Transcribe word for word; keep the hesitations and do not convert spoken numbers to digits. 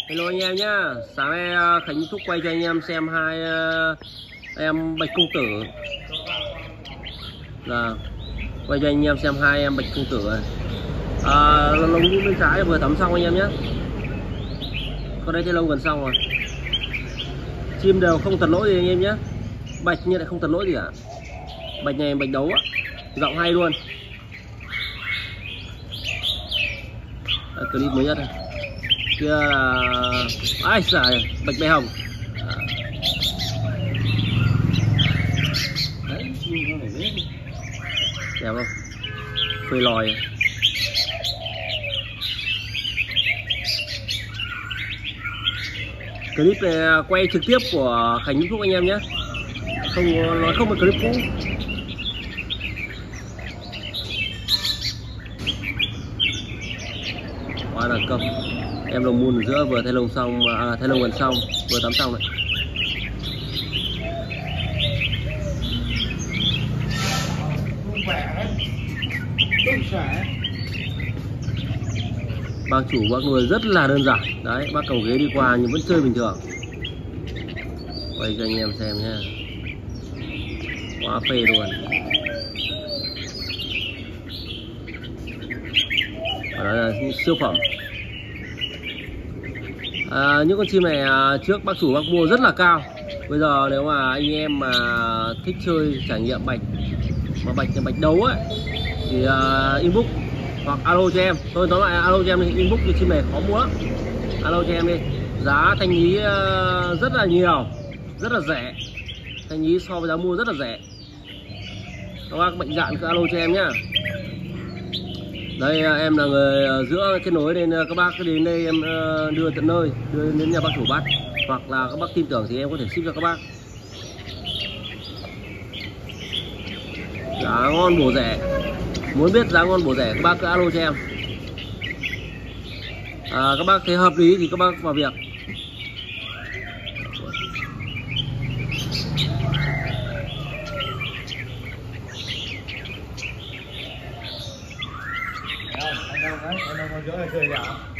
Hello anh em nhá. Sáng nay Khánh Thúc quay cho anh em xem hai uh, em bạch công tử. Là quay cho anh em xem hai em bạch công tử này. À, lồng nhũ bên trái vừa tắm xong anh em nhé. Con đây thì lông gần xong rồi. Chim đều không tật lỗi gì anh em nhé. Bạch như lại không tật lỗi gì cả. Bạch này bạch đấu á, giọng hay luôn. À, clip mới nhất này. Kia là ai xài bạch bè hồng. Đấy, đẹp không? Phơi lòi. Clip này quay trực tiếp của Khánh Phúc anh em nhé. Không nói không một clip cũ. Quá đẳng cấp. Em lồng muôn ở giữa vừa thay lồng xong, à, thay lồng gần xong, vừa tắm xong đấy. Bác chủ bác nuôi rất là đơn giản. Đấy, bác cầu ghế đi qua nhưng vẫn chơi bình thường. Quay cho anh em xem nha. Quá phê luôn. Đó là siêu phẩm. À, những con chim này trước bác chủ bác mua rất là cao. Bây giờ nếu mà anh em mà thích chơi trải nghiệm bạch mà bạch bạch đấu ấy thì uh, inbox hoặc alo cho em. Tôi nói lại alo cho em đi, inbox cái chim này khó mua lắm. Alo cho em đi. Giá thanh lý uh, rất là nhiều, rất là rẻ. Thanh lý so với giá mua rất là rẻ. Các bác mạnh dạn cứ alo cho em nhá. Đây em là người giữa kết nối nên các bác cứ đến đây em đưa tận nơi, đưa đến nhà bác chủ bắt, hoặc là các bác tin tưởng thì em có thể ship cho các bác. Giá ngon bổ rẻ. Muốn biết giá ngon bổ rẻ các bác cứ alo cho em. À, các bác thấy hợp lý thì các bác vào việc. Anh đâu đấy, anh đâu có chỗ này chơi nào?